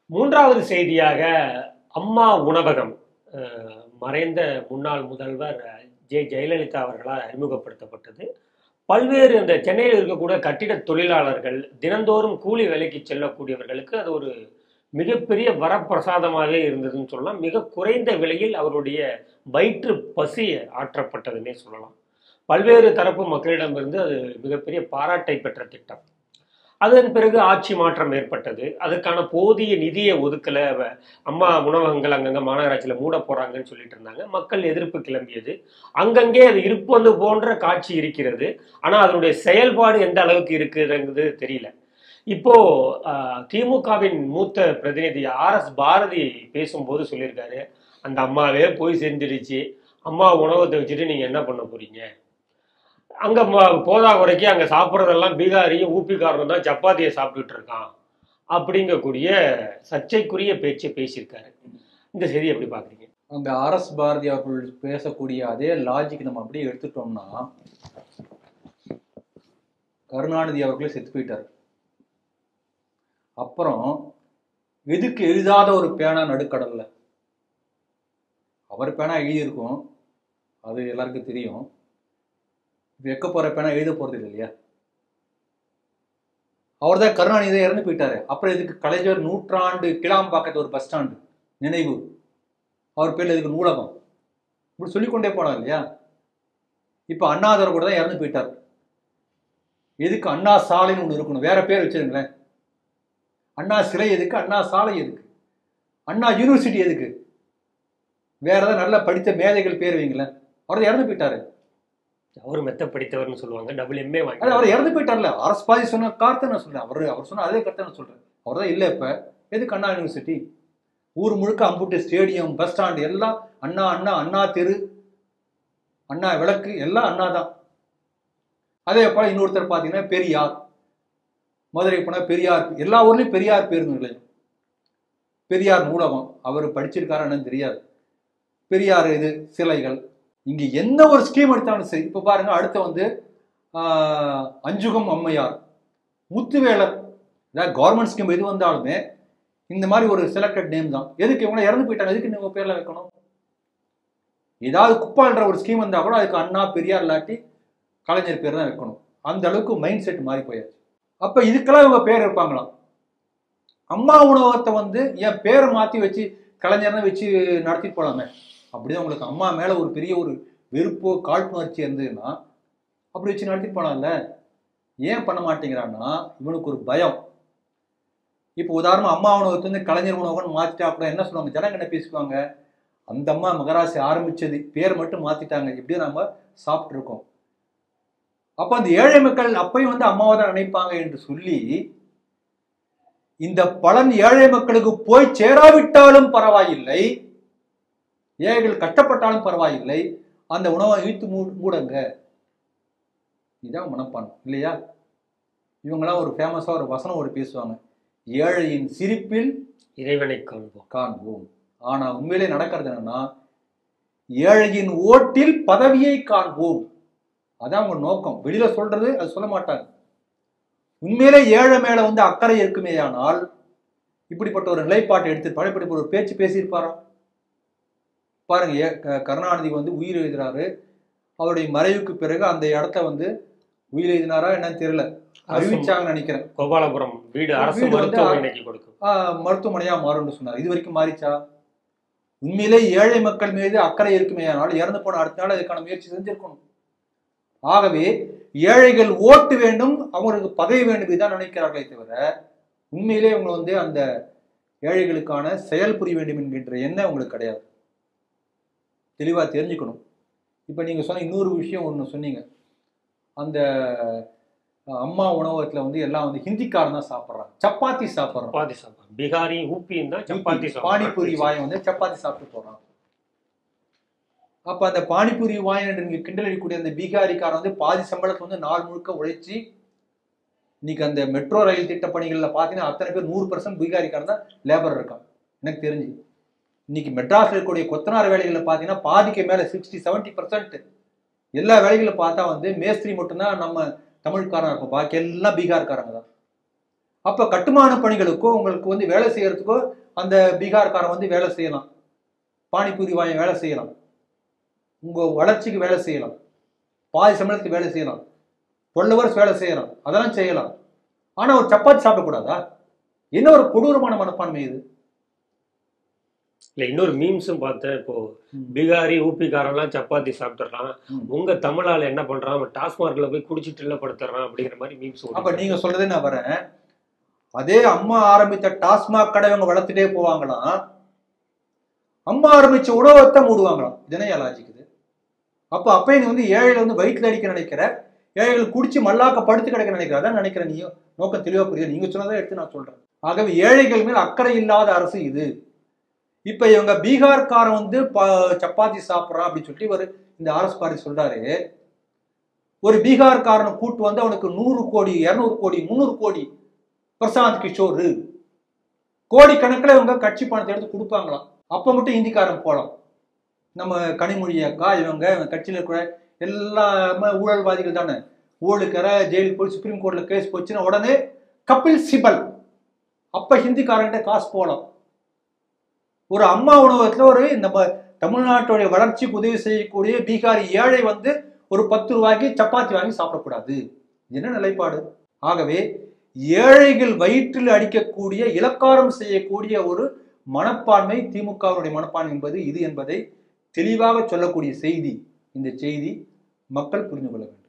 மூன்றாவது செய்தியாக அம்மா உணவகம் மறைந்த முன்னாள் முதல்வர் ஜெயலலிதா அவர்களால் அறிமுகப்படுத்தப்பட்டது. பல்வேறு இந்த சென்னையில் இருக்கக்கூடிய கட்டிட தொழிலாளர்கள், தினந்தோறும் கூலி வேலைக்கு செல்லக்கூடியவர்களுக்கு அது ஒரு மிகப்பெரிய வரப்பிரசாதமாகவே இருந்ததுன்னு சொல்லலாம். மிக குறைந்த விலையில் அவருடைய வயிற்று பசி ஆற்றப்பட்டதுன்னே சொல்லலாம். பல்வேறு தரப்பு மக்களிடமிருந்து அது மிகப்பெரிய பாராட்டை பெற்ற திட்டம். அதன் பிறகு ஆட்சி மாற்றம் ஏற்பட்டது. அதுக்கான போதிய நிதியை ஒதுக்கல. அம்மா உணவகங்கள் அங்கங்க மாநகராட்சியில மூட போறாங்கன்னு சொல்லிட்டு இருந்தாங்க. மக்கள் எதிர்ப்பு கிளம்பியது. அங்கங்கே அது இருப்பது போன்ற காட்சி இருக்கிறது. ஆனா அதனுடைய செயல்பாடு எந்த அளவுக்கு இருக்குதுங்கிறது தெரியல. இப்போ திமுகவின் மூத்த பிரதிநிதி RS பாரதி பேசும்போது சொல்லியிருக்காரு, அந்த அம்மாவே போய் செஞ்சிருச்சு, அம்மா உணவகத்தை வச்சுட்டு நீங்க என்ன பண்ண போறீங்க? அங்க போதா குறைக்கு அங்க சாப்பிட்றதெல்லாம் பீகாரியும் ஊப்பிக்காரரும் தான் சப்பாத்தியை சாப்பிட்டுட்டு இருக்கான் அப்படிங்கக்கூடிய சர்ச்சைக்குரிய பேச்சை பேசியிருக்காரு. இந்த செய்தி எப்படி பாக்குறீங்க? அங்க RS பாரதி அவர்கள் பேசக்கூடிய அதே லாஜிக் நம்ம அப்படியே எடுத்துட்டோம்னா, கருணாநிதி அவர்களே செத்து போயிட்டார். அப்புறம் எதுக்கு எழுதாத ஒரு பேனா நடுக்கடல்ல? அவர் பேனா எழுதியிருக்கும், அது எல்லாருக்கும் தெரியும். வைக்க போற பேனா எழுத போறது இல்லையா? அவர் தான் கருணாநிதி இறந்து போயிட்டாரு. அப்புறம் இதுக்கு கலைஞர் நூற்றாண்டு கிளாம்பாக்கத்து ஒரு பஸ் ஸ்டாண்டு நினைவு, அவர் பேர்ல இதுக்கு நூலகம், இப்படி சொல்லிக்கொண்டே போனார் இல்லையா? இப்ப அண்ணாதவர் கூட தான் இறந்து போயிட்டார். எதுக்கு அண்ணா சாலைன்னு ஒண்ணு இருக்கணும்? வேற பேர் வச்சிருங்களேன். அண்ணா சிலை எதுக்கு? அண்ணா சாலை எதுக்கு? அண்ணா யூனிவர்சிட்டி எதுக்கு? வேற ஏதாவது நல்லா படித்த மேதைகள் பேர் வைங்களேன். அவர் தான் இறந்து போயிட்டாரு. அவர் மெத்த படித்தவர்னு சொல்லுவாங்க, WMA வாங்கி. அவர் இறந்து போயிட்டார்ல. RS பாதி சொன்ன கார்த்தை நான் சொல்றேன். அவர் சொன்ன அதே கருத்தை நான் சொல்றேன். அவர் தான் இல்லை. இப்ப எதுக்கு அண்ணா யூனிவர்சிட்டி? ஊர் முழுக்க அம்புட்டு ஸ்டேடியம், பஸ் ஸ்டாண்ட் எல்லாம் அண்ணா அண்ணா அண்ணா தெரு, அண்ணா விளக்கு எல்லாம் அண்ணா தான். அதே போல இன்னொருத்தர் பாத்தீங்கன்னா பெரியார், மதுரை போனா பெரியார், எல்லா ஊர்லயும் பெரியார் பேருந்து நிலையம், பெரியார் நூலகம். அவர் படிச்சிருக்காரு என்னன்னு தெரியாது. பெரியார் இது சிலைகள். இங்க என்ன ஒரு ஸ்கீம் எடுத்தாலும் சரி. இப்ப பாருங்க, அடுத்து வந்து அஞ்சுகம் அம்மையார், முத்துவேலர், ஏதாவது கவர்மெண்ட் ஸ்கீம் எது வந்தாலுமே இந்த மாதிரி ஒரு செலக்டட் நேம் தான். எதுக்கு இவங்க இறந்து போயிட்டாங்க, எதுக்கு நீங்க பேர்ல வைக்கணும்? ஏதாவது குப்பான்ற ஒரு ஸ்கீம் வந்தா கூட அதுக்கு அண்ணா பெரியார் இல்லாட்டி கலைஞர் பேர் தான் வைக்கணும். அந்த அளவுக்கு மைண்ட் செட் மாறி போயாச்சு. அப்ப இதுக்கெல்லாம் இவங்க பேர் இருப்பாங்களாம். அம்மா உணவகத்தை வந்து என் பேரை மாத்தி வச்சு கலைஞர்னு வச்சு நடத்திட்டு போலாமே. அப்படிதான் உங்களுக்கு அம்மா மேல ஒரு பெரிய ஒரு வெறுப்போ காழ்ப்புணர்ச்சி இருந்ததுன்னா அப்படி வச்சு நடத்திட்டு போனால. ஏன் பண்ண மாட்டேங்கிறான்னா இவனுக்கு ஒரு பயம். இப்போ உதாரணமா அம்மா உணவகத்தை வந்து கலைஞர் உணவகம்னு மாத்திட்டா கூட என்ன சொல்லுவாங்க, ஜனங்க என்ன பேசுவாங்க, அந்த அம்மா மகராசி ஆரம்பிச்சது, பேர் மட்டும் மாத்திட்டாங்க, இப்படியே நம்ம சாப்பிட்டு இருக்கோம். அப்ப அந்த ஏழை மக்கள் அப்பயும் வந்து அம்மாவை தான் நினைப்பாங்க என்று சொல்லி இந்த பலன் ஏழை மக்களுக்கு போய் சேராவிட்டாலும் பரவாயில்லை, ஏழைகள் கஷ்டப்பட்டாலும் பரவாயில்லை, அந்த உணவை இழுத்து மூடுங்க. இதுதான் மனப்பான்மை இல்லையா? இவங்கெல்லாம் ஒரு ஃபேமஸா ஒரு வசனம் ஒரு பேசுவாங்க, ஏழையின் சிரிப்பில் இறைவனை காண்போம். ஆனா உண்மையிலே நடக்கிறது என்னன்னா, ஏழையின் ஓட்டில் பதவியை காண்போம். அதான் அவங்க நோக்கம். வெளியில சொல்றது அது சொல்ல மாட்டாங்க. உண்மையிலே ஏழை மேல வந்து அக்கறை இருக்குமே ஆனால் இப்படிப்பட்ட ஒரு நிலைப்பாட்டை எடுத்து இப்படி ஒரு பேச்சு பேசியிருப்பாரா? பாருங்க, கருணாநிதி வந்து உயிர் எழுதினாரு. அவருடைய மறைவுக்கு பிறகு அந்த இடத்த வந்து உயிர் எழுதினாரா என்னன்னு தெரியல, அறிவிச்சாங்கன்னு நினைக்கிறேன். கோபாலபுரம் வீடு மருத்துவமனையா மாறும்னு சொன்னார். இது வரைக்கும் மாறிச்சா? உண்மையிலே ஏழை மக்கள் மீது அக்கறை இருக்குமே ஆனால் இறந்து போன அடுத்த நாள் அதுக்கான முயற்சி செஞ்சிருக்கணும். ஆகவே ஏழைகள் ஓட்டு வேண்டும், அவங்களுக்கு பதவி வேண்டும், இதான் நினைக்கிறார்களே தவிர உண்மையிலே அவங்க வந்து அந்த ஏழைகளுக்கான செயல் புரிய வேண்டும் என்கின்ற எண்ணம் உங்களுக்கு கிடையாது. தெளிவா தெரிஞ்சுக்கணும். இப்ப நீங்க சொன்ன இன்னொரு விஷயம் ஒண்ணு சொன்னீங்க, அந்த அம்மா உணவகத்துல வந்து எல்லாம் வந்து ஹிந்திக்காரன் தான் சாப்பிட்றாங்க, சப்பாத்தி சாப்பிட்றாங்க. பீகாரி ஊப்பியும் தான் சப்பாத்தி, பானிபூரி வாயை வந்து சப்பாத்தி சாப்பிட்டு போறான். அப்ப அந்த பானிபூரி வாயை நீங்க கிண்டல் அடிக்கக்கூடிய அந்த பீகாரிக்காரன் வந்து பாதி சம்பளத்தை வந்து நாள் முழுக்க உழைச்சி, இன்னைக்கு அந்த மெட்ரோ ரயில் திட்ட பணிகள்ல பாத்தீங்கன்னா அத்தனை பேர் 100% பீகாரிக்காரன் தான் லேபர் இருக்கான் எனக்கு தெரிஞ்சு. இன்னைக்கு மெட்ராஸ்ல இருக்கக்கூடிய கொத்தனார் வேலைகளை பாத்தீங்கன்னா பாதிக்கு மேல 60-70% எல்லா வேலைகளும் பார்த்தா வந்து மேஸ்திரி மட்டும்தான் நம்ம தமிழ்காரன் இருக்கும், பாக்கி எல்லாம் பீகார்காரங்க தான். அப்ப கட்டுமான பணிகளுக்கோ உங்களுக்கு வந்து வேலை செய்யறதுக்கோ அந்த பீகார்காரன் வந்து வேலை செய்யலாம், பானிபூரி வாங்கி வேலை செய்யலாம், உங்க வளர்ச்சிக்கு வேலை செய்யலாம், பாதி சம்பளத்துக்கு வேலை செய்யலாம், 12 hours வேலை செய்யலாம், அதெல்லாம் செய்யலாம். ஆனா ஒரு சப்பாத்தி சாப்பிடக்கூடாதா? என்ன ஒரு கொடூரமான மனப்பான்மை இது? இல்ல இன்னொரு மீம்ஸும் பார்த்தேன். இப்போ பீகாரி ஊபிக்காரெல்லாம் சப்பாத்தி சாப்பிட்டுறான், உங்க தமிழால என்ன பண்றான், டாஸ்மார்க்ல போய் குடிச்சிட்டு இல்ல படுத்துறான் அப்படிங்கிற மாதிரி மீம்ஸ். அப்ப நீங்க சொல்றதே நான் வரேன். அதே அம்மா ஆரம்பித்த டாஸ்மாக் கடை அவங்க வளர்த்துட்டே போவாங்களாம், அம்மா ஆரம்பிச்ச உணவகத்தை மூடுவாங்களாம். இதனே லாஜிக்குது. அப்ப அப்ப நீ வந்து ஏழையில வந்து வயிற்றுல அடிக்க நினைக்கிற, ஏழைகள் குடிச்சு மல்லாக்க படுத்து கிடக்க நினைக்கிற, அதான் நினைக்கிறேன். நீ நோக்கம் தெளிவா புரியுது. நீங்க சொன்னதை எடுத்து நான் சொல்றேன். ஆகவே ஏழைகள் மேல் அக்கறை இல்லாத அரசு இது. இப்ப இவங்க பீகார்காரன் வந்து சப்பாத்தி சாப்பிட்றான் அப்படின்னு சொல்லி ஒரு இந்த அரசு பாரி சொல்றாரு. ஒரு பீகார்காரனை கூட்டு வந்து அவனுக்கு 100 கோடி 200 கோடி 300 கோடி பிரசாந்த் கிஷோர் கோடி கணக்கில் இவங்க கட்சி பணத்தை எடுத்து கொடுப்பாங்களாம். அப்ப மட்டும் இந்திக்காரன் போலாம். நம்ம கனிமொழி அக்கா இவங்க கட்சியில் இருக்கிற எல்லாமே ஊழல்வாதிகள் தானே. ஊழலுக்கிற ஜெயிலுக்கு போய் சுப்ரீம் கோர்ட்ல கேஸ் போச்சுன்னா உடனே கபில் சிபல், அப்ப ஹிந்திக்காரன்ட்ட காசு போலாம். ஒரு அம்மா உணவகத்துல ஒரு நம்ம தமிழ்நாட்டுடைய வளர்ச்சிக்கு உதவி செய்யக்கூடிய பீகாரி ஏழை வந்து ஒரு 10 ரூபாய்க்கு சப்பாத்தி வாங்கி சாப்பிடக்கூடாது. என்ன நிலைப்பாடு? ஆகவே ஏழைகள் வயிற்றில் அடிக்கக்கூடிய இலக்காரம் செய்யக்கூடிய ஒரு மனப்பான்மை திமுகவுடைய மனப்பான்மை என்பது இது என்பதை தெளிவாக சொல்லக்கூடிய செய்தி. இந்த செய்தி மக்கள் புரிந்து கொள்ள வேண்டும்.